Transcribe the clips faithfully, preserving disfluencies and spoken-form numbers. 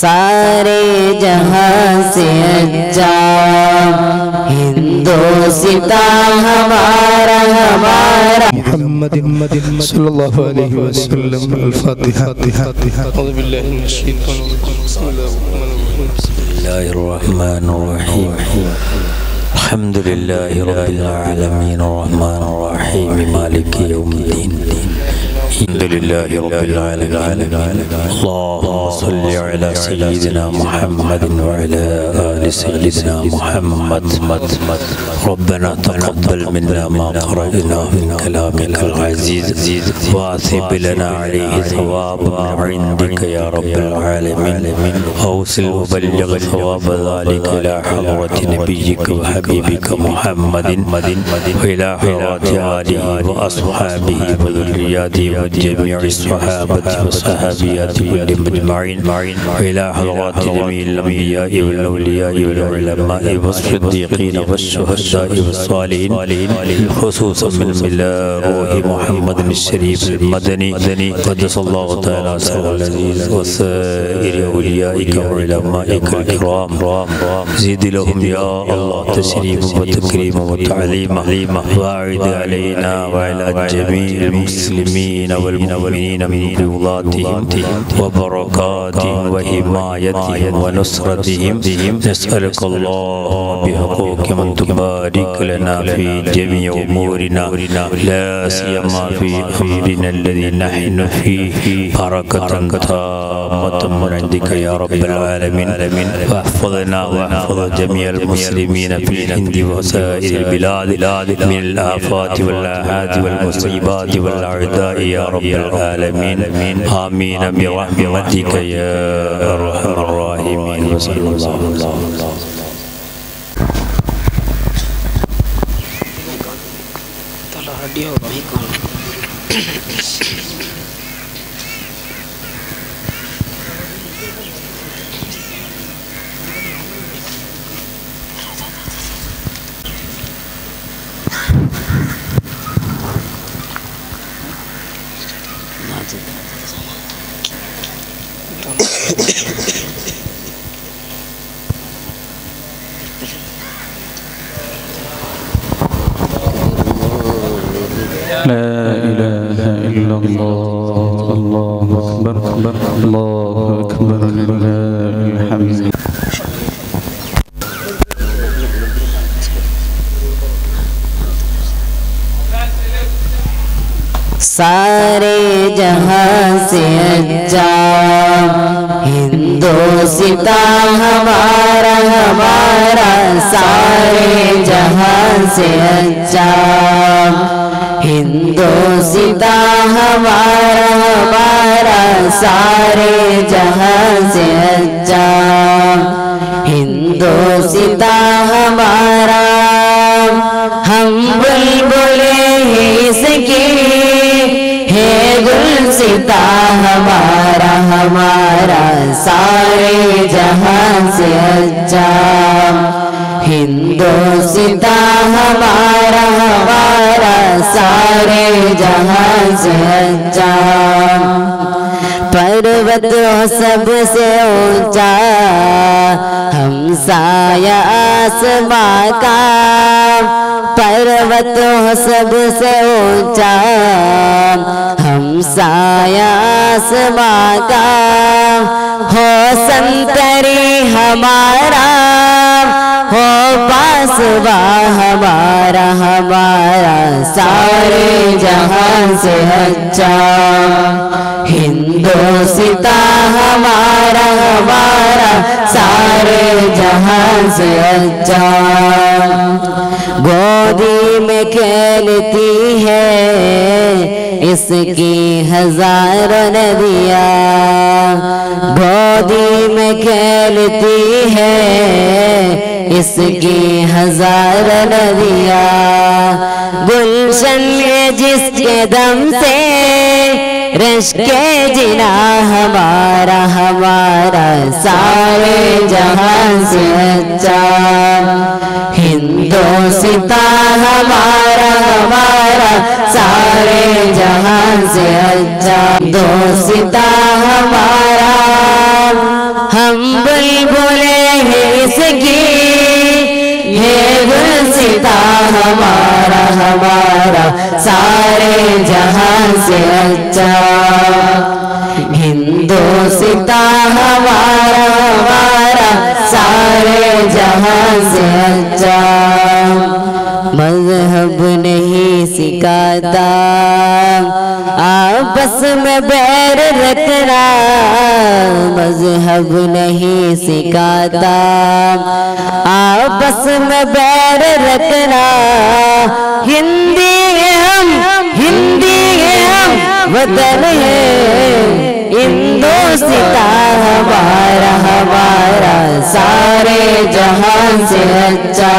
सारे जहां से अच्छा हिंदोस्ता हमारा हमारा मुहम्मद सल्लल्लाहु अलैहि वसल्लम। अल-फातिहा। अऊज़ु बिल्लाहि मिनश शैतानिर रजीम। बिस्मिल्लाहिर रहमानिर रहीम। अल्हम्दुलिल्लाहि रब्बिल आलमीन अर्रहमानिर रहीम मालिकि यौमिद्दीन। अल्हम्दुलिल्लाहि रब्बिल आलमीन। अल्लाहुम्मा सल्लि अला सय्यिदिना मुहम्मदिन व अला आलि सय्यिदिना मुहम्मद। रब्बना तक़ब्बल मिन्ना मा क़रअना मिन कलामिकल अज़ीज़ वासिब लना अलैहि सवाबन इंदिका या रब्बल आलमीन। औसिल व बल्लिग़ सवाब ज़ालिका इला हज़रति नबिय्यिका व हबीबिका मुहम्मदिन व इला हज़रति आलिहि व अस्हाबिहि व ज़ुर्रिय्यतिहि व जमीइ सहाबति व सहाबियाति कुल्लिहिम अजमईन व इला हज़रति जमीइल अंबिया'i वल औलिया'i वल उलमा'i व सिद्दीक़ीन व शुहदा'i व सालिहीन खुसूसन मिन मिला रूहि मुहम्मदिन शरीफ मदनी क़द्दसल्लाहु तआला सिर्रहु अज़ीज़ व साइरि औलियाइका व उलमाइका किराम ज़िद लहुम या अल्लाह तशरीफ़ व तकरीम व तअलीम वाइद अलैना व अला जमीइल मुस्लिमीन वल मुमिनीन मिन फ़िज़ातिहिम व बरकातिहिम व हिमायतिहिम व नुसरतिहिम। नस्अलुका अल्लाह बिहुक़ूक़ि मन तुबारिक लना फ़ी जमीइ उमूरिना ला सियमा फ़ी अम्रिना अल्लज़ी नहनु फ़ीहि बरकतन ताम्मतन मिन इंदिका या रब्बल आलमीन। वहफ़ज़ना वहफ़ज़ जमीअल मुस्लिमीन फ़िल हिंद व साइरिल बिलाद मिनल आफ़ाति वल आहाति वल मुसीबाति वल अअदाइ या रब्बल आलमीन। आमीन बिरहमतिका या अरहमर राहिमीन। सल्लल्लाहु अलैहि वसल्लम। ला इलाहा इल्लल्लाह अल्लाहु अकबर अल्लाहु अकबर लिल्लाहिल हम्द। सारे जहां से अच्छा हिंदोस्ता हमारा हमारा सारे जहां से अच्छा हिंदोस्ता हमारा हमारा सारे जहां से अच्छा हिंदोस्ता हमारा। हम बुलबुले हैं इसकी है गुलसिता हमारा हमारा सारे जहां से अच्छा हिंदोस्ता हमारा हमारा सारे जहां से अच्छा। पर्वत सबसे ऊंचा हमसाया आसमां का पर्वत सबसे ऊंचा हमसाया आसमां का हो संतरी हमारा हो पासवा हमारा हमारा सारे जहां से अच्छा हिंदोस्ता हमारा हमारा सारे जहां से अच्छा। गोदी में खेलती है इसकी हजारों नदियाँ गोदी में खेलती है इसकी हजारों नदियाँ। गुलशन जिसके दम से रश्के जिना हमारा हमारा सारे जहां से अच्छा हिंदों सिता हमारा हमारा सारे जहां से अच्छा दो सिता हमारा हम बुलबुले हैं इसकी ये गुलसिता हमारा हमारा सारे जहां से अच्छा हिंदोसिता हमारा हमारा सारे जहां से अच्छा मजहब नहीं सिखाता आपस में बैर रखना मजहब नहीं सिखाता आपस में बैर रखना हिंदी हम हिंदी हम वतन है हिंदोसिता हमारा हमारा सारे जहां से अच्छा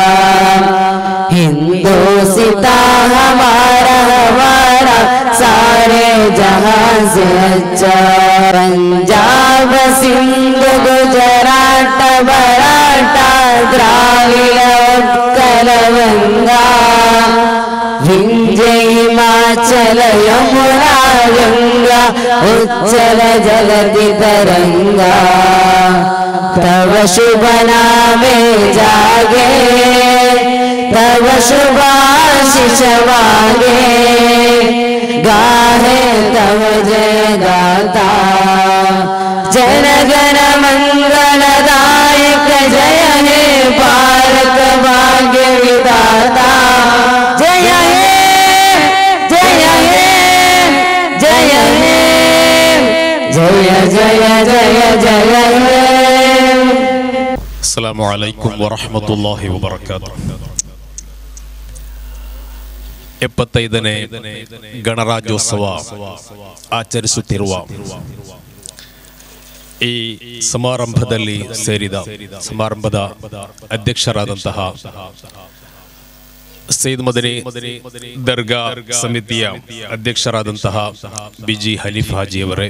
हिंदोसिता हमारा हमारा सारे जहां से अच्छा पंजाब सिंध गुजरात मराठा द्राविड़ उत्कल गंगा विंध्य हिमाचल यमुना गंगा उच्चल जगति तरंगा तव शुभ नामे जागे तव शुभ आशीष मांगे गाहे तव जय गाता जन गण मंगलदायक जय हे भारत भाग्य विधाता जय हे जय हे जय हे जय जय जय जय हे अस्सलामु अलैकुम वरहमतुल्लाहि वबरकातुहु ಎಪ್ಪತ್ತೈದನೇ ಗಣರಾಜ್ಯೋತ್ಸವ ಆಚರಿಸುತ್ತಿರುವ ಈ ಸಮಾರಂಭದಲ್ಲಿ ಸೇರಿದ ಸಮಾರಂಭದ ಅಧ್ಯಕ್ಷರಾದಂತಹ ಸೈಯದ್ ಮದನಿ ದರ್ಗಾ ಸಮಿತಿಯ ಅಧ್ಯಕ್ಷರಾದಂತಹ ಬಿಜಿ ಹನೀಫ್ ಹಾಜಿಯವರೇ,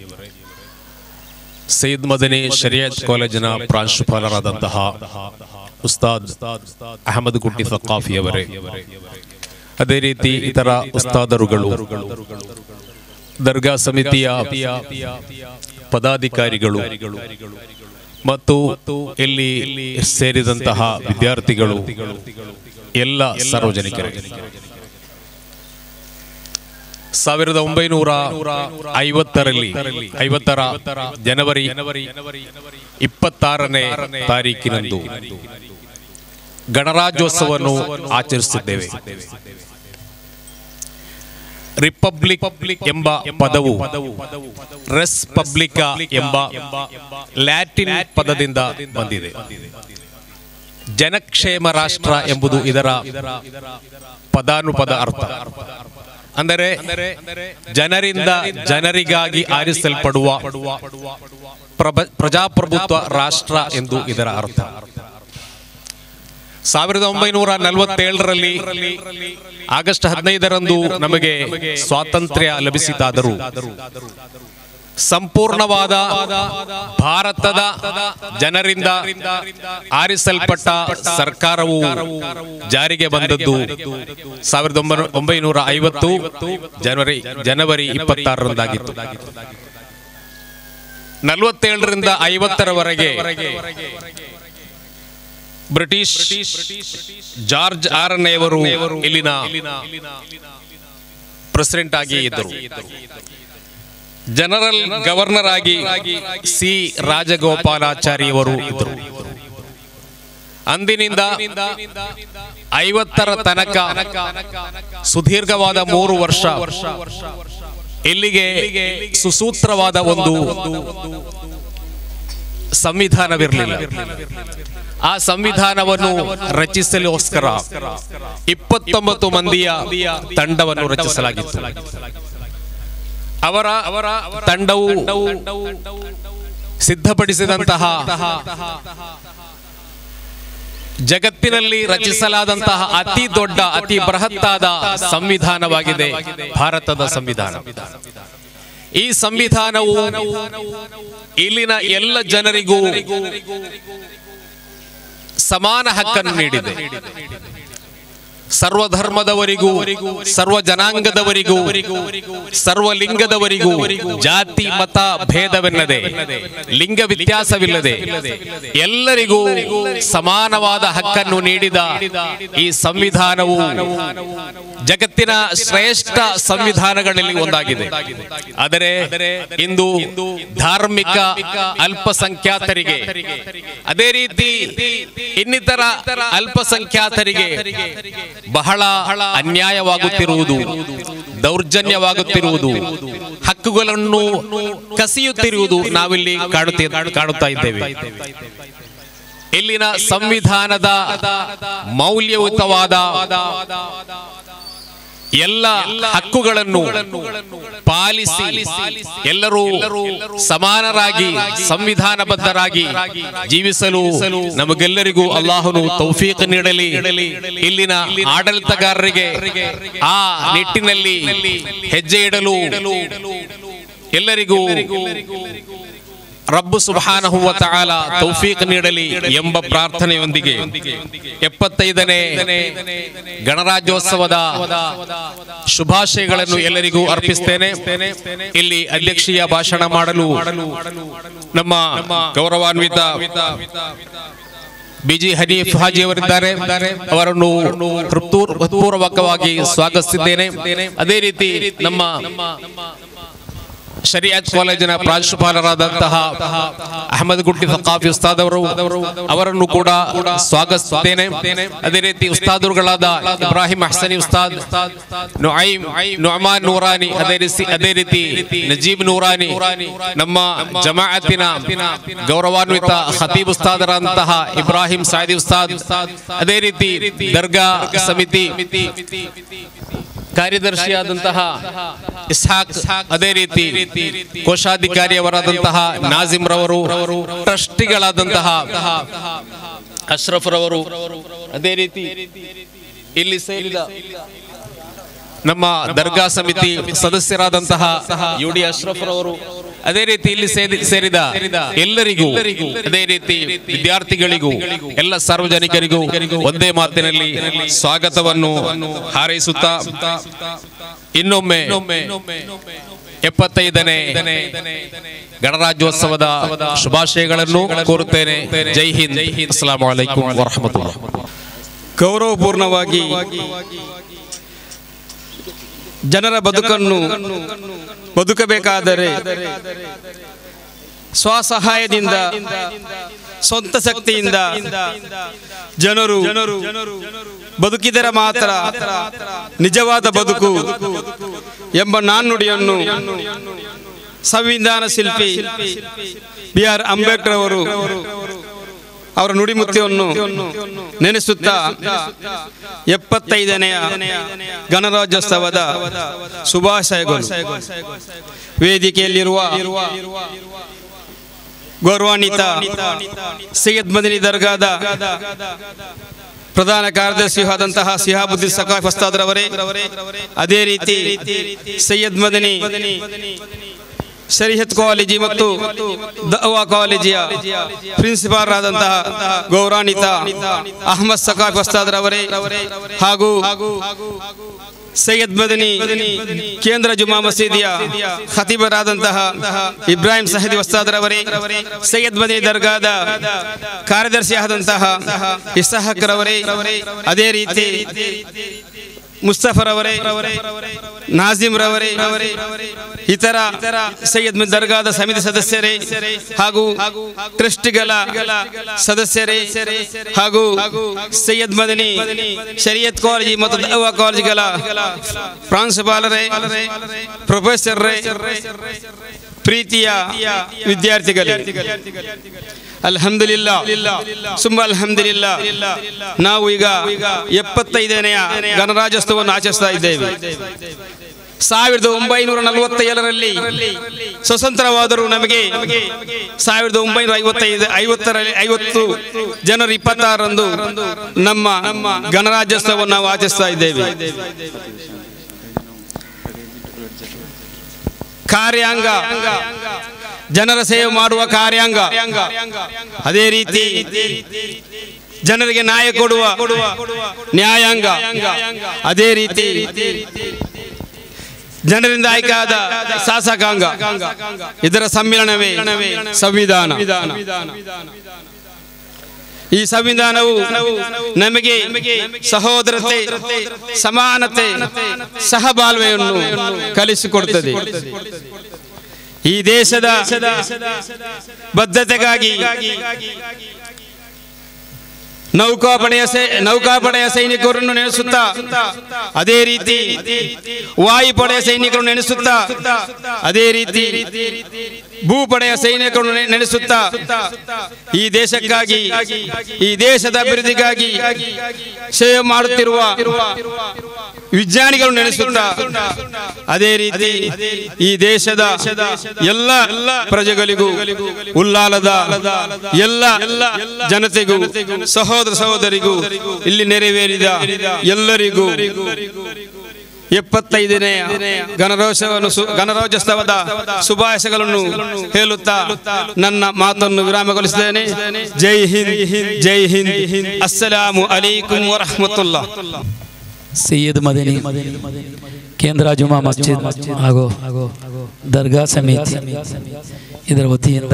ಸೈಯದ್ ಮದನಿ ಶರಿಯತ್ ಕಾಲೇಜಿನ ಪ್ರಾಂಶುಪಾಲರಾದಂತಹ ಉಸ್ತಾದ್ ಅಹಮದ್ ಕುಟ್ಟಿ ಸಕಾಫಿಯವರೇ, ಅದೇ ರೀತಿ ಇತರ ಉಸ್ತಾದರುಗಳು, ದರ್ಗಾ ಸಮಿತಿಯ ಪದಾಧಿಕಾರಿಗಳು ಮತ್ತು ಇಲ್ಲಿ ಸೇರಿದಂತಹ ವಿದ್ಯಾರ್ಥಿಗಳು, ಎಲ್ಲ ಸಾರ್ವಜನಿಕರು, ಸಾವಿರದ ಒಂಬೈನೂರ ಐವತ್ತರಲ್ಲಿ ಐವತ್ತರ ಜನವರಿ ಇಪ್ಪತ್ತಾರನೇ ತಾರೀಕಿನಂದು ಗಣರಾಜ್ಯೋತ್ಸವವನ್ನು ಆಚರಿಸುತ್ತಿದ್ದೇವೆ. ರಿಪಬ್ಲಿಕ್ ಎಂಬ ಪದವು ರೆಸ್ ಪಬ್ಲಿಕಾ ಎಂಬ ಲ್ಯಾಟಿನ್ ಪದದಿಂದ ಬಂದಿದೆ. ಜನಕ್ಷೇಮ ರಾಷ್ಟ್ರ ಎಂಬುದು ಇದರ ಪದಾನುಪದ ಅರ್ಥ. ಅಂದರೆ ಜನರಿಂದ ಜನರಿಗಾಗಿ ಆರಿಸಲ್ಪಡುವ ಪ್ರಜಾಪ್ರಭುತ್ವ ರಾಷ್ಟ್ರ ಎಂದು ಇದರ ಅರ್ಥ. ಸಾವಿರದ ಒಂಬೈನೂರ ನಲವತ್ತೇಳರಲ್ಲಿ ಆಗಸ್ಟ್ ಹದಿನೈದರಂದು ನಮಗೆ ಸ್ವಾತಂತ್ರ್ಯ ಲಭಿಸಿತಾದರೂ ಸಂಪೂರ್ಣವಾದ ಭಾರತದ ಜನರಿಂದ ಆರಿಸಲ್ಪಟ್ಟ ಸರ್ಕಾರವು ಜಾರಿಗೆ ಬಂದದ್ದು ಸಾವಿರದ ಒಂಬೈನೂರ ಐವತ್ತು ಜನವರಿ ಜನವರಿ ಇಪ್ಪತ್ತಾರರಂದಾಗಿತ್ತು. ನಲವತ್ತೇಳರಿಂದ ಐವತ್ತರವರೆಗೆ ಬ್ರಿಟಿಷ್ ಜಾರ್ಜ್ ಆರನೆಯವರು ಇಲ್ಲಿನ ಪ್ರೆಸಿಡೆಂಟ್ ಆಗಿ ಇದ್ದರು. ಜನರಲ್ ಗವರ್ನರ್ ಆಗಿ ಸಿ ರಾಜಗೋಪಾಲಾಚಾರಿಯವರು ಇದ್ದರು. ಅಂದಿನಿಂದ ಐವತ್ತರ ತನಕ ಸುದೀರ್ಘವಾದ ಮೂರು ವರ್ಷ ಇಲ್ಲಿಗೆ ಸುಸೂತ್ರವಾದ ಒಂದು ಸಂವಿಧಾನವಿರಲಿಲ್ಲ. ಆ ಸಂವಿಧಾನವನ್ನು ರಚಿಸಲೋಸ್ಕರ ಇಪ್ಪತ್ತೊಂಬತ್ತು ಮಂದಿಯ ತಂಡವನ್ನು ರಚಿಸಲಾಗಿತ್ತು. ಅವರ ಅವರ ತಂಡವು ಸಿದ್ಧಪಡಿಸಿದಂತಹ ಜಗತ್ತಿನಲ್ಲಿ ರಚಿಸಲಾದಂತಹ ಅತಿ ದೊಡ್ಡ ಅತಿ ಬೃಹತ್ತಾದ ಸಂವಿಧಾನವಾಗಿದೆ ಭಾರತದ ಸಂವಿಧಾನ. ಈ ಸಂವಿಧಾನವು ಇಲ್ಲಿನ ಎಲ್ಲ ಜನರಿಗೂ ಸಮಾನ ಹಕ್ಕನ್ನು ನೀಡಿದೆ. ಸರ್ವಧರ್ಮದವರಿಗೂ ಸರ್ವ ಜನಾಂಗದವರಿಗೂ ಸರ್ವಲಿಂಗದವರಿಗೂ ಜಾತಿ ಮತ ಭೇದವೆನ್ನದೆ ಲಿಂಗ ವ್ಯತ್ಯಾಸವಿಲ್ಲದೆ ಎಲ್ಲರಿಗೂ ಸಮಾನವಾದ ಹಕ್ಕನ್ನು ನೀಡಿದ ಈ ಸಂವಿಧಾನವು ಜಗತ್ತಿನ ಶ್ರೇಷ್ಠ ಸಂವಿಧಾನಗಳಲ್ಲಿ ಒಂದಾಗಿದೆ. ಆದರೆ ಇಂದು ಧಾರ್ಮಿಕ ಅಲ್ಪಸಂಖ್ಯಾತರಿಗೆ ಅದೇ ರೀತಿ ಇನ್ನಿತರ ಅಲ್ಪಸಂಖ್ಯಾತರಿಗೆ ಬಹಳ ಅನ್ಯಾಯವಾಗುತ್ತಿರುವುದು, ದೌರ್ಜನ್ಯವಾಗುತ್ತಿರುವುದು, ಹಕ್ಕುಗಳನ್ನು ಕಸಿಯುತ್ತಿರುವುದು ನಾವಿಲ್ಲಿ ಕಾಣುತ್ತಾ ಇದ್ದೇವೆ. ಇಲ್ಲಿನ ಸಂವಿಧಾನದ ಮೌಲ್ಯಯುತವಾದ ಎಲ್ಲ ಹಕ್ಕುಗಳನ್ನು ಪಾಲಿಸಿ ಎಲ್ಲರೂ ಸಮಾನರಾಗಿ ಸಂವಿಧಾನಬದ್ಧರಾಗಿ ಜೀವಿಸಲು ನಮಗೆಲ್ಲರಿಗೂ ಅಲ್ಲಾಹನು ತೌಫೀಕ್ ನೀಡಲಿ. ಇಲ್ಲಿನ ಆಡಳಿತಗಾರರಿಗೆ ಆ ನಿಟ್ಟಿನಲ್ಲಿ ಹೆಜ್ಜೆ ಇಡಲು ಎಲ್ಲರಿಗೂ ರಬ್ಬು ಸುಬ್ಹಾನಹು ವ ತಆಲಾ ತೌಫೀಕ್ ನೀಡಲಿ ಎಂಬ ಪ್ರಾರ್ಥನೆಯೊಂದಿಗೆ ಎಪ್ಪತ್ತೈದನೇ ಗಣರಾಜ್ಯೋತ್ಸವದ ಶುಭಾಶಯಗಳನ್ನು ಎಲ್ಲರಿಗೂ ಅರ್ಪಿಸುತ್ತೇನೆ. ಇಲ್ಲಿ ಅಧ್ಯಕ್ಷೀಯ ಭಾಷಣ ಮಾಡಲು ನಮ್ಮ ಗೌರವಾನ್ವಿತ ಬಿಜಿ ಹನೀಫ್ ಹಾಜಿ ಅವರಿದ್ದಾರೆ. ಅವರನ್ನು ಹೃತ್ಪೂರ್ವಕವಾಗಿ ಸ್ವಾಗತಿಸಿದ್ದೇನೆ. ಅದೇ ರೀತಿ ನಮ್ಮ ಶರಿಯತ್ ಕಾಲೇಜಿನ ಪ್ರಾಂಶುಪಾಲರಾದಂತಹ ಅಹಮದ್ ಗುಟ್ಟಿ ಸಕಾಫಿ ಉಸ್ತಾದ್ ಅವರು ಅವರನ್ನು ಕೂಡ ಸ್ವಾಗತಿಸುತ್ತೇನೆ. ಅದೇ ರೀತಿ ಉಸ್ತಾದುಗಳಾದ ಇಬ್ರಾಹಿಂ ಅಹ್ಸನಿ ಉಸ್ತಾದ್, ನುಐಮ್ ನುಅಮಾನ್ ನೂರಾನಿ, ಅದೇ ರೀತಿ ಅದೇ ರೀತಿ ನಜೀಬ್ ನೂರಾನಿ, ನಮ್ಮ ಜಮಾಅತಿನ ಗೌರವಾನ್ವಿತ ಖತೀಬ್ ಉಸ್ತಾದರಂತಹ ಇಬ್ರಾಹಿಂ ಸಾಯಿದಿ ಉಸ್ತಾದ್, ಅದೇ ರೀತಿ ದರ್ಗಾ ಸಮಿತಿ ಕಾರ್ಯದರ್ಶಿಯಾದಂತಹ ಇಸ್ಹಾಕ್, ಅದೇ ರೀತಿ ಕೋಶಾಧಿಕಾರಿಯವರಾದಂತಹ ನಾಜಿಮ್ ರವರು, ಟ್ರಸ್ಟಿಗಳಾದಂತಹ ಅಶ್ರಫ್ ರವರು, ಅದೇ ರೀತಿ ಇಲ್ಲಿ ಸೇರಿದ ನಮ್ಮ ದರ್ಗಾ ಸಮಿತಿ ಸದಸ್ಯರಾದಂತಹ ಯು ಡಿ ಅಶ್ರಫ್ ರವರು, ಅದೇ ರೀತಿ ಇಲ್ಲಿ ಸೇರಿದ ಎಲ್ಲರಿಗೂ, ಅದೇ ರೀತಿ ವಿದ್ಯಾರ್ಥಿಗಳಿಗೂ, ಎಲ್ಲ ಸಾರ್ವಜನಿಕರಿಗೂ ಒಂದೇ ಮಾತಿನಲ್ಲಿ ಸ್ವಾಗತವನ್ನು ಹಾರೈಸುತ್ತಾ ಇನ್ನೊಮ್ಮೆ ಎಪ್ಪತ್ತೈದನೇ ಗಣರಾಜ್ಯೋತ್ಸವದ ಶುಭಾಶಯಗಳನ್ನು ಕೋರುತ್ತೇನೆ. ಜೈ ಹಿಂದ್. ಅಸ್ಸಲಾಮು ಅಲೈಕುಂ ವರಹಮತುಲ್ಲಾಹ್. ಗೌರವಪೂರ್ಣವಾಗಿ ಜನರ ಬದುಕನ್ನು ಬದುಕಬೇಕಾದರೆ ಸ್ವಸಹಾಯದಿಂದ, ಸ್ವಂತ ಶಕ್ತಿಯಿಂದ ಜನರು ಬದುಕಿದರೆ ಮಾತ್ರ ನಿಜವಾದ ಬದುಕು ಎಂಬ ನಾಣ್ಣುಡಿಯನ್ನು ಸಂವಿಧಾನ ಶಿಲ್ಪಿ ಬಿ ಆರ್ ಅಂಬೇಡ್ಕರ್ ಅವರು ಅವರ ನುಡಿಮುತ್ತವನ್ನು ನೆನೆಸುತ್ತಾ ಎಪ್ಪತ್ತೈದನೆಯ ಗಣರಾಜ್ಯೋತ್ಸವದ ಶುಭಾಶಯಗಳು. ವೇದಿಕೆಯಲ್ಲಿರುವ ಗೌರವಾನ್ವಿತ ಸೈಯದ್ ಮದನಿ ದರ್ಗಾದ ಪ್ರಧಾನ ಕಾರ್ಯದರ್ಶಿ ಆದಂತಹ ಸಿಹಾಬುದ್ದೀನ್ ಸಕಾಫ್ ಉಸ್ತಾದ್ರವರೇ, ಅದೇ ರೀತಿ ಸೈಯದ್ ಮದನಿ ಶರೀಯತ್ ಕಾಲೇಜಿ ಮತ್ತು ದವಾ ಕಾಲೇಜಿಯ ಪ್ರಿನ್ಸಿಪಾಲ್ ಆದಂತಹ ಗೌರವಾನ್ವಿತ ಅಹಮದ್ ಸಕಾಫ್ ಉಸ್ತಾದ್ರವರೇ, ಹಾಗೂ ಸೈಯದ್ ಮದನಿ ಕೇಂದ್ರ ಜುಮಾ ಮಸೀದಿಯ ಖತೀಬರಾದಂತಹ ಇಬ್ರಾಹಿಂ ಸಹದಿ ಉಸ್ತಾದ್ರವರೇ, ಸೈಯದ್ ಮದನಿ ದರ್ಗಾದ ಕಾರ್ಯದರ್ಶಿ ಆದಂತಹ ಇಸ್ಹಾಕ್ ರವರೇ, ಅದೇ ರೀತಿ ಮುಸ್ತಫರವರೇ, ನಾಜಿಮ್ ರವರೇ, ಇತರ ಸೈಯದ್ ಮದನಿ ದರ್ಗಾದ ಸಮಿತಿ ಸದಸ್ಯರೇ, ಹಾಗೂ ಟ್ರಸ್ಟಿಗಳ ಸದಸ್ಯರೇ, ಹಾಗೂ ಸೈಯದ್ ಮದನಿ ಶರಿಯತ್ ಕಾಲೇಜಿ ಮತ್ತು ದವಾ ಕಾಲೇಜುಗಳ ಪ್ರಾಂಶುಪಾಲರೇ, ಪ್ರೊಫೆಸರ್ರೇ, ಪ್ರೀತಿಯ ವಿದ್ಯಾರ್ಥಿಗಳೇ, ಅಲ್ಹಮ್ದುಲಿಲ್ಲಾ ಸುಮ್ಮ ಅಲ್ಹಮ್ದುಲಿಲ್ಲಾ, ನಾವು ಈಗ ಎಪ್ಪತ್ತೈದನೆಯ ಗಣರಾಜ್ಯೋತ್ಸವವನ್ನು ಆಚರಿಸ್ತಾ ಇದ್ದೇವೆ. ಸಾವಿರದ ಒಂಬೈನೂರ ನಲವತ್ತ ಏಳರಲ್ಲಿ ಸ್ವತಂತ್ರವಾದರೂ ನಮಗೆ ಸಾವಿರದ ಒಂಬೈನೂರ ಐವತ್ತೈದು ಐವತ್ತರಲ್ಲಿ ಐವತ್ತು ಜನವರಿ ಇಪ್ಪತ್ತಾರರಂದು ನಮ್ಮ ಗಣರಾಜ್ಯೋತ್ಸವವನ್ನು ನಾವು ಆಚರಿಸ್ತಾ ಇದ್ದೇವೆ. ಕಾರ್ಯಾಂಗ, ಜನರ ಸೇವೆ ಮಾಡುವ ಕಾರ್ಯಾಂಗ, ಅದೇ ರೀತಿ ಜನರಿಗೆ ನ್ಯಾಯ ಕೊಡುವ ನ್ಯಾಯಾಂಗ, ಅದೇ ರೀತಿ ಜನರಿಂದ ಆಯ್ಕೆಯಾದ ಶಾಸಕಾಂಗ, ಇದರ ಸಮ್ಮಿಲನವೇ ಸಂವಿಧಾನ. ಈ ಸಂವಿಧಾನವು ನಮಗೆ ಸಹೋದರತೆ, ಸಮಾನತೆ, ಸಹಬಾಳ್ವೆಯನ್ನು ಕಲಿಸಿಕೊಡುತ್ತದೆ. ಈ ದೇಶದ ಬದ್ಧತೆಗಾಗಿ ನೌಕಾಪಡೆಯ ನೌಕಾಪಡೆಯ ಸೈನಿಕರನ್ನು ನೆನೆಸುತ್ತಾ, ಅದೇ ರೀತಿ ವಾಯುಪಡೆಯ ಸೈನಿಕರನ್ನು ನೆನೆಸುತ್ತಾ, ಅದೇ ರೀತಿ ಭೂಪಡೆಯ ಸೈನಿಕರನ್ನು ನೆನೆಸುತ್ತಾ, ಈ ದೇಶಕ್ಕಾಗಿ, ಈ ದೇಶದ ಅಭಿವೃದ್ಧಿಗಾಗಿ ಸೇವೆ ಮಾಡುತ್ತಿರುವ ವಿಜ್ಞಾನಿಗಳು ನೆನೆಸುತ್ತಾ, ಅದೇ ರೀತಿ ಈ ದೇಶದ ಎಲ್ಲ ಪ್ರಜೆಗಳಿಗೂ, ಉಲ್ಲಾಲದ ಎಲ್ಲ ಜನತೆಗೂ, ಸಹೋದರ ಸಹೋದರಿಗೂ, ಇಲ್ಲಿ ನೆರವೇರಿದ ಎಲ್ಲರಿಗೂ ಎಪ್ಪತ್ತೈದನೇ ಗಣರಾಜ್ಯೋತ್ಸವವನ್ನು ಗಣರಾಜ್ಯೋತ್ಸವದ ಶುಭಾಶಯಗಳನ್ನು ಹೇಳುತ್ತಾ ನನ್ನ ಮಾತನ್ನು ವಿರಾಮಗೊಳಿಸಿದ್ದೇನೆ. ಜೈ ಹಿಂದ್, ಜೈ ಹಿಂದ್. ಅಸ್ಸಲಾಮು ಅಲೈಕುಂ ವರಹಮತುಲ್ಲಾಹ್. ಸೈಯದ್ ಮದನಿ ಕೇಂದ್ರ ಜುಮಾ ಮಸ್ಜಿದ್ ಹಾಗೂ ದರ್ಗಾ ಸಮಿತಿ ಇದರ ವತಿಯಿಂದ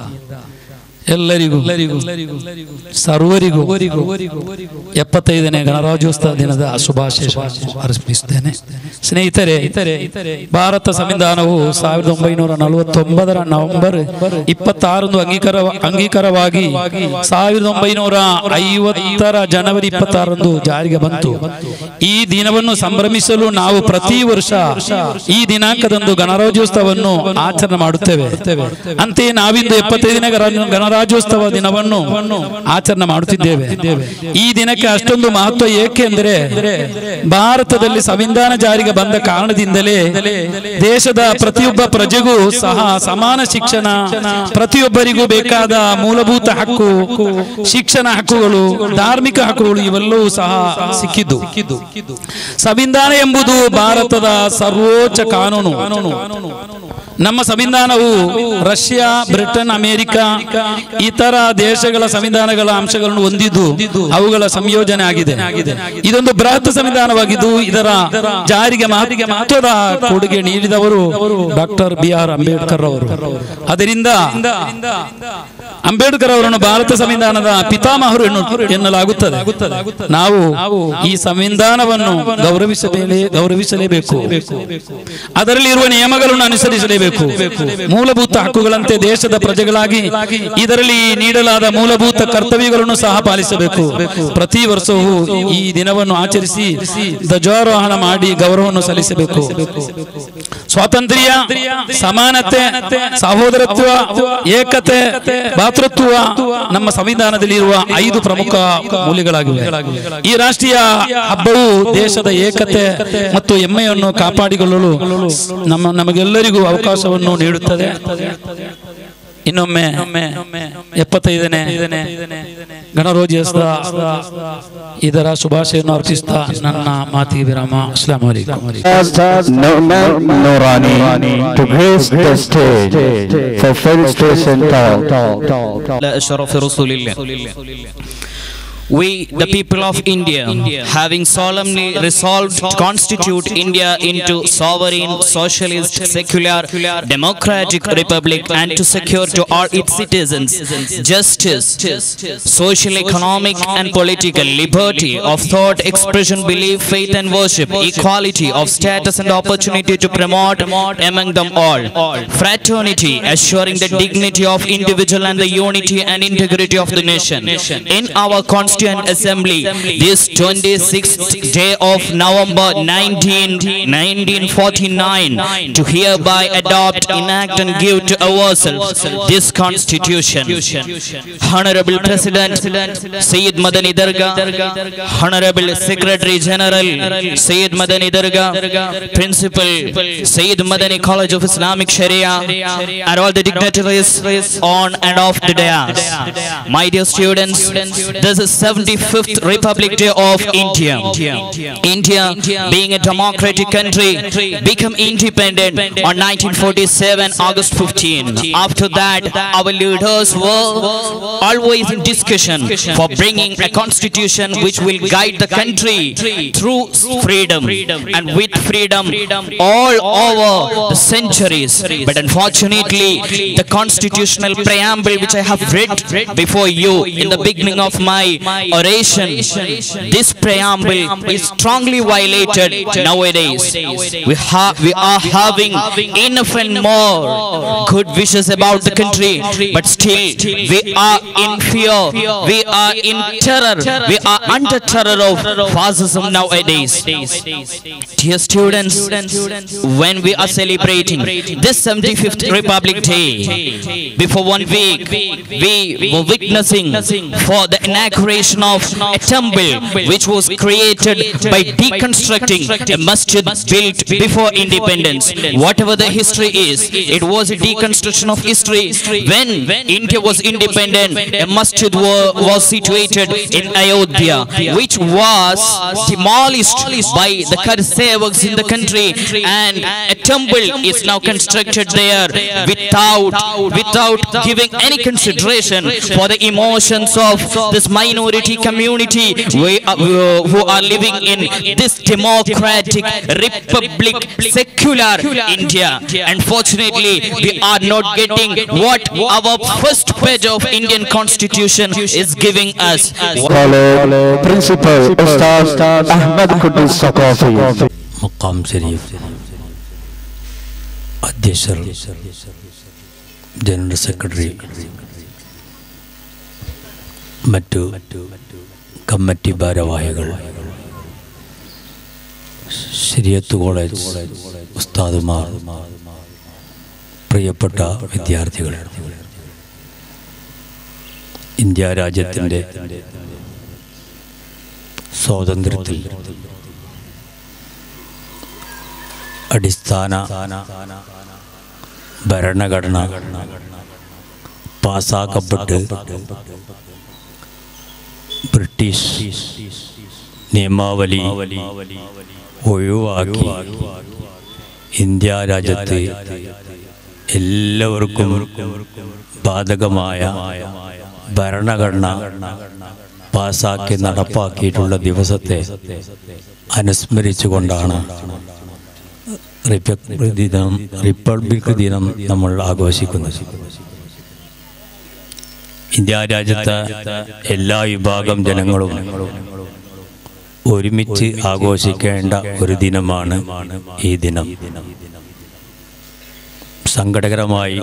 ಎಲ್ಲರಿಗೂ ಸರ್ವರಿಗೂ ಎಪ್ಪತ್ತೈದನೇ ಗಣರಾಜ್ಯೋತ್ಸವ ದಿನದ ಶುಭಾಶಯ ಅರ್ಪಿಸುತ್ತೇನೆ. ಸ್ನೇಹಿತರೆ, ಭಾರತ ಸಂವಿಧಾನವು ಸಾವಿರದ ಒಂಬೈನೂರ ನಲವತ್ತೊಂಬತ್ತರ ನವೆಂಬರ್ ಇಪ್ಪತ್ತಾರರಂದು ಅಂಗೀಕಾರ ಅಂಗೀಕಾರವಾಗಿ ಸಾವಿರದ ಒಂಬೈನೂರ ಐವತ್ತರ ಜನವರಿ ಇಪ್ಪತ್ತಾರರಂದು ಜಾರಿಗೆ ಬಂತು. ಈ ದಿನವನ್ನು ಸಂಭ್ರಮಿಸಲು ನಾವು ಪ್ರತಿ ವರ್ಷ ಈ ದಿನಾಂಕದಂದು ಗಣರಾಜ್ಯೋತ್ಸವವನ್ನು ಆಚರಣೆ ಮಾಡುತ್ತೇವೆ. ಅಂತೆಯೇ ನಾವಿಂದು ಎಪ್ಪತ್ತೈದನೇ ಗಣರಾಜ್ಯೋತ್ಸವ ದಿನವನ್ನು ಆಚರಣೆ ಮಾಡುತ್ತಿದ್ದೇವೆ. ಈ ದಿನಕ್ಕೆ ಅಷ್ಟೊಂದು ಮಹತ್ವ ಏಕೆಂದರೆ ಭಾರತದಲ್ಲಿ ಸಂವಿಧಾನ ಜಾರಿಗೆ ಬಂದ ಕಾರಣದಿಂದಲೇ ದೇಶದ ಪ್ರತಿಯೊಬ್ಬ ಪ್ರಜೆಗೂ ಸಹ ಸಮಾನ ಶಿಕ್ಷಣ, ಪ್ರತಿಯೊಬ್ಬರಿಗೂ ಬೇಕಾದ ಮೂಲಭೂತ ಹಕ್ಕು, ಶಿಕ್ಷಣ ಹಕ್ಕುಗಳು, ಧಾರ್ಮಿಕ ಹಕ್ಕುಗಳು ಇವೆಲ್ಲವೂ ಸಹ ಸಿಕ್ಕಿದ್ದು. ಸಂವಿಧಾನ ಎಂಬುದು ಭಾರತದ ಸರ್ವೋಚ್ಚ ಕಾನೂನು. ನಮ್ಮ ಸಂವಿಧಾನವು ರಷ್ಯಾ, ಬ್ರಿಟನ್, ಅಮೆರಿಕ ಇತರ ದೇಶಗಳ ಸಂವಿಧಾನಗಳ ಅಂಶಗಳನ್ನು ಹೊಂದಿದ್ದು ಅವುಗಳ ಸಂಯೋಜನೆ ಆಗಿದೆ. ಇದೊಂದು ಬೃಹತ್ ಸಂವಿಧಾನವಾಗಿದ್ದು ಇದರ ಜಾರಿಗೆ ಮಹತ್ವದ ಕೊಡುಗೆ ನೀಡಿದವರು ಡಾಕ್ಟರ್ ಬಿ ಆರ್ ಅಂಬೇಡ್ಕರ್ ಅವರು. ಅದರಿಂದ ಅಂಬೇಡ್ಕರ್ ಅವರನ್ನು ಭಾರತ ಸಂವಿಧಾನದ ಪಿತಾಮಹರು ಎನ್ನಲಾಗುತ್ತದೆ. ನಾವು ಈ ಸಂವಿಧಾನವನ್ನು ಗೌರವಿಸಲೇ ಗೌರವಿಸಲೇಬೇಕು. ಅದರಲ್ಲಿ ಇರುವ ನಿಯಮಗಳನ್ನು ಅನುಸರಿಸಲೇಬೇಕು. ಮೂಲಭೂತ ಹಕ್ಕುಗಳಂತೆ ದೇಶದ ಪ್ರಜೆಗಳಾಗಿ ಇದರಲ್ಲಿ ನೀಡಲಾದ ಮೂಲಭೂತ ಕರ್ತವ್ಯಗಳನ್ನು ಸಹ ಪಾಲಿಸಬೇಕು. ಪ್ರತಿ ವರ್ಷವೂ ಈ ದಿನವನ್ನು ಆಚರಿಸಿ ಧ್ವಜಾರೋಹಣ ಮಾಡಿ ಗೌರವವನ್ನು ಸಲ್ಲಿಸಬೇಕು. ಸ್ವಾತಂತ್ರ್ಯ, ಸಮಾನತೆ, ಸಹೋದರತ್ವ, ಏಕತೆ, ಭಾತೃತ್ವ ನಮ್ಮ ಸಂವಿಧಾನದಲ್ಲಿ ಇರುವ ಐದು ಪ್ರಮುಖ ಮೌಲ್ಯಗಳಾಗಿವೆ. ಈ ರಾಷ್ಟ್ರೀಯ ಹಬ್ಬವು ದೇಶದ ಏಕತೆ ಮತ್ತು ಹೆಮ್ಮೆಯನ್ನು ಕಾಪಾಡಿಕೊಳ್ಳಲು ನಮ್ಮ ನಮಗೆಲ್ಲರಿಗೂ ಅವಕಾಶವನ್ನು ನೀಡುತ್ತದೆ. ಇನ್ನೊಮ್ಮೆ ಎಪ್ಪತ್ತೈದನೇ ಗಣರಾಜ್ಯೋತ್ಸವ ಇದರ ಶುಭಾಶಯವನ್ನು ಅರ್ಪಿಸುತ್ತಾ ನನ್ನ ಮಾತಿಗೆ ವಿರಾಮ. ಅಸ್ಸಲಾಮು ಅಲೈಕುಂ. to grace the stage for felicitation talk. We, the people of India, having solemnly resolved to constitute India into sovereign, socialist, secular, democratic republic, and to secure to all its citizens justice, social, economic, and political liberty of thought, expression, belief, faith, and worship, equality of status and opportunity to promote among them all, fraternity, assuring the dignity of individual and the unity and integrity of the nation. In our constitution Assembly this twenty-sixth day of November nineteen forty-nine to hereby adopt, enact, and give to ourselves this constitution. Honorable President Sayyid Madani Dargah, Honorable Secretary General Sayyid Madani Dargah, Principal Sayyid Madani College of Islamic Sharia, and all the dignitaries on and off the dais. My dear students, this is seventy-fifth Republic Day of India. India, being a democratic country, became independent on nineteen forty-seven, August fifteenth. After that, our leaders were always in discussion for bringing a constitution which will guide the country through freedom and with freedom all over the centuries. But unfortunately, the constitutional preamble which I have read before you in the beginning of my oration, this preamble is strongly violated nowadays. We, ha- we are having enough and more good wishes about the country, but still we are in fear, we are in terror, we are under terror of fascism nowadays. Dear students, when we are celebrating this seventy-fifth Republic Day, before one week we were witnessing for the inauguration of a temple which was created by deconstructing a masjid built before independence. Whatever the history is, it was a deconstruction of history. When India was independent, a masjid wa- was situated in Ayodhya, which was demolished by the Karsevaks in the country, and a temple is now constructed there without without giving any consideration for the emotions of this minority community we are, uh, who are living in this democratic republic, secular India. Unfortunately, we are not getting what our first page of Indian Constitution is giving us. Principal Ustaz Ahmed Qudus Saqafi. മഖാം ശരീഫ് അധ്യക്ഷർ, general secretary, മറ്റു committee ഭാരവാഹികൾ, ശരിയത്ത് college ഉസ്താദുമാർ, പ്രിയപ്പെട്ട വിദ്യാർത്ഥികൾ, India രാജ്യത്തിൻ്റെ സ്വാതന്ത്ര്യത്തിൽ അടിസ്ഥാന ഭരണഘടന പാസാക്കപ്പെട്ട് ബ്രിട്ടീഷ് നിയമാവലി ഒഴിവാക്കി ഇന്ത്യ രാജ്യത്ത് എല്ലാവർക്കും ബാധകമായ ഭരണഘടന പാസാക്കി നടപ്പാക്കിയിട്ടുള്ള ദിവസത്തെ അനുസ്മരിച്ചുകൊണ്ടാണ് റിപ്പബ്ലിക് ദിനം റിപ്പബ്ലിക് ദിനം നമ്മൾ ആഘോഷിക്കുന്നത്. ഇന്ത്യ രാജ്യത്തെ എല്ലാ വിഭാഗം ജനങ്ങളും ഒരുമിച്ച് ആഘോഷിക്കേണ്ട ഒരു ദിനമാണ് ഈ ദിനം. സങ്കടകരമായി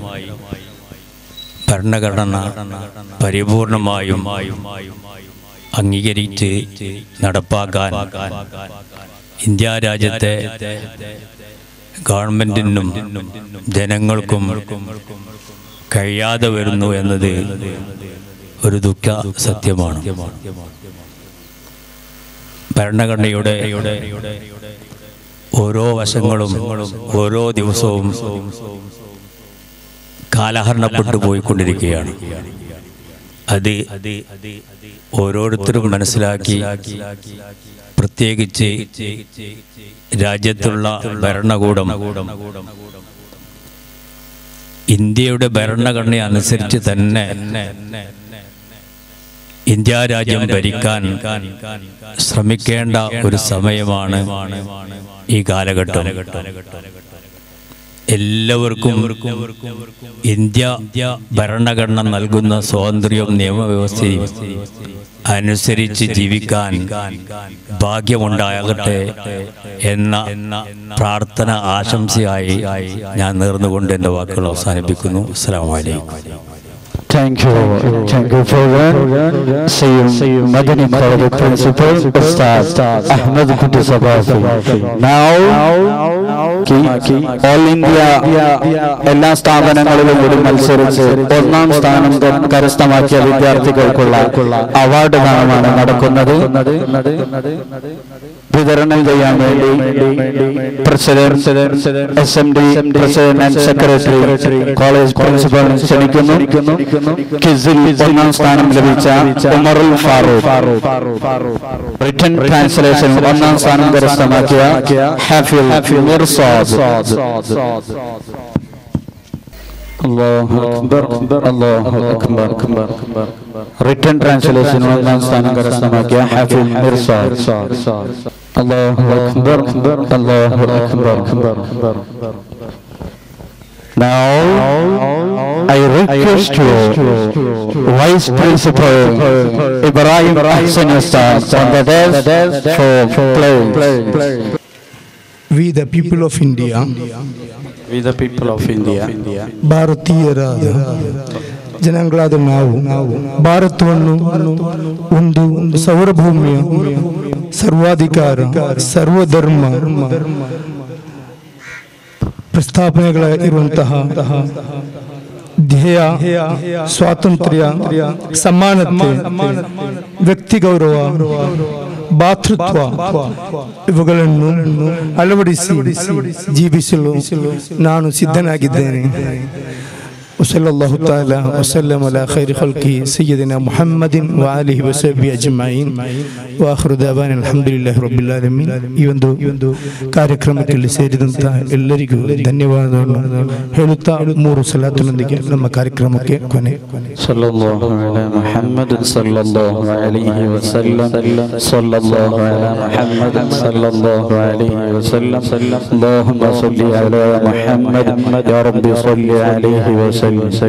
ഭരണഘടന പരിപൂർണമായും അംഗീകരിച്ച് നടപ്പാക്കാൻ ഇന്ത്യ രാജ്യത്തെ ഗവൺമെന്റിനും ജനങ്ങൾക്കും കഴിയാതെ വരുന്നു എന്നത് ഒരു ദുഃഖ സത്യമാണ്. ഭരണഘടനയുടെ ഓരോ വശങ്ങളും ഓരോ ദിവസവും കാലഹരണപ്പെട്ടു പോയിക്കൊണ്ടിരിക്കുകയാണ്. അത് ഓരോരുത്തരും മനസ്സിലാക്കി, പ്രത്യേകിച്ച് രാജ്യത്തുള്ള ഭരണകൂടം ഇന്ത്യയുടെ ഭരണഘടന അനുസരിച്ച് തന്നെ ഇന്ത്യ രാജ്യം ഭരിക്കാൻ ശ്രമിക്കേണ്ട ഒരു സമയമാണ് ഈ കാലഘട്ടം. എല്ലാവർക്കും ഇന്ത്യ ഭരണഘടന നൽകുന്ന സ്വാതന്ത്ര്യവും നിയമവ്യവസ്ഥയും അനുസരിച്ച് ജീവിക്കാൻ ഭാഗ്യമുണ്ടാകട്ടെ എന്ന പ്രാർത്ഥന ആശംസയായി ഞാൻ നേർന്നുകൊണ്ട് എൻ്റെ വാക്കുകൾ അവസാനിപ്പിക്കുന്നു. അസ്സലാമു അലൈക്കും. Thank you. Thank you for that. Sayyid Madani College Principal Ustaz Ahmed Qudus Saqafi. Now, All India എല്ലാ സ്ഥാപനങ്ങളിലും കൂടി മത്സരിച്ച് ഒന്നാം സ്ഥാനം കരസ്ഥമാക്കിയ വിദ്യാർത്ഥികൾക്കുള്ള അവാർഡ് ദാനമാണ് നടക്കുന്നത്. വിതരണം ചെയ്യാൻ വേണ്ടി president, S M D president and secretary, college principal ക്ഷണിക്കുന്നു. ക്വിസിൽ ഒന്നാം സ്ഥാനം ലഭിച്ച ഉമറുൽ ഫാറൂഖ്, റിട്ടൺ ട്രാൻസ്ലേഷൻ ഒന്നാം സ്ഥാനം കരസ്ഥമാക്കിയ ഹാഫിൽ മിർസാദ്. അല്ലാഹു അക്ബർ, അല്ലാഹു അക്ബർ. റിട്ടൺ ട്രാൻസ്ലേഷൻ ഒന്നാം സ്ഥാനം കരസ്ഥമാക്കിയ ഹാഫിൽ മിർസാദ്. അല്ലാഹു അക്ബർ, അല്ലാഹു Akbar. Now I request you, Vice Principal Ibrahim Ahsan Ustad on the desk for playing. We the people of India, We the people of India, ಭಾರತೀಯರಾದ ಜನಗಳಾದ ನಾವು ಭಾರತವನ್ನು ಒಂದು ಸಾರ್ವಭೌಮ್ಯ, ಸರ್ವಾಧಿಕಾರ, ಸರ್ವಧರ್ಮ ಪ್ರಸ್ತಾಪನೆಗಳ ಇರುವಂತಹ ಧ್ಯೇಯ, ಸ್ವಾತಂತ್ರ್ಯ, ಸಮಾನತೆ, ವ್ಯಕ್ತಿ ಗೌರವ, ಭಾತೃತ್ವ ಇವುಗಳನ್ನು ಅಳವಡಿಸಿ ಜೀವಿಸಲು ನಾನು ಸಿದ್ಧನಾಗಿದ್ದೇನೆ. وصلى تعالى وسلم على خير خلقه سيدنا محمد وآله وصحبه أجمعين وآخر دعوانا الحمد لله رب العالمين. ಈ ಒಂದು ಕಾರ್ಯಕ್ರಮಕ್ಕೆ ಸೇರಿದಂತ ಎಲ್ಲರಿಗೂ ಧನ್ಯವಾದಗಳನ್ನು ಹೇಳುತ್ತಾ ಮೂರು ಸಲಾತಿನೊಂದಿಗೆ ನಮ್ಮ ಕಾರ್ಯಕ್ರಮಕ್ಕೆ ಕೊನೆ. ಸಲ್ಲಲ್ಲಾಹು ಅಲಾ ಮುಹಮ್ಮದ್ ಸಲ್ಲಲ್ಲಾಹು ಅಲೈಹಿ ವಸಲ್ಲಂ, ಸಲ್ಲಲ್ಲಾಹು ಅಲಾ ಮುಹಮ್ಮದ್ ಸಲ್ಲಲ್ಲಾಹು ಅಲೈಹಿ ವಸಲ್ಲಂ. ಅಲ್ಲಾಹುಮ್ಮ ಸಲ್ಲಿ ಅಲಾ ಮುಹಮ್ಮದ್ ಯಾ ರಬ್ಬಿ ಸಲ್ಲಿ ಅಲೈಹಿ ವಸಲ್ಲಂ.